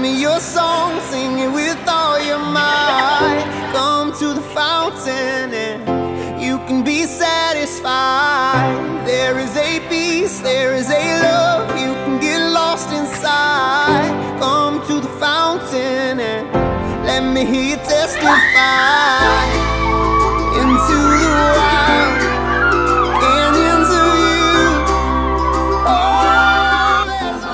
me your song, sing it with all your might. Come to the fountain and you can be satisfied. There is a peace, there is a love, you can get lost inside. Come to the fountain and let me hear you testify. Into the wild and into you. Oh, there's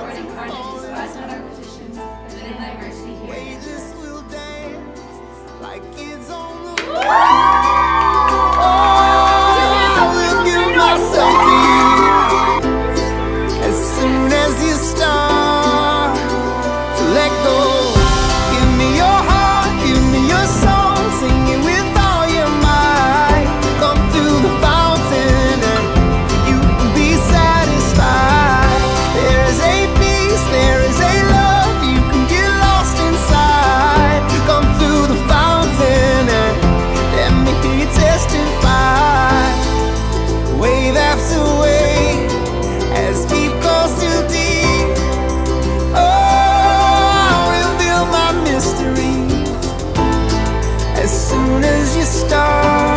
wages will dance like kids on the wall. Oh, I will give myself to you as soon as you start to let go. Give me your heart, give me your soul, sing it with all your might. Come to the fountain and you can be satisfied. There is a peace, there is a love, you can get lost inside. Come to the fountain and let me hear you testify. Wave after wave, as deep goes to deep. Oh, reveal my mystery as soon as you start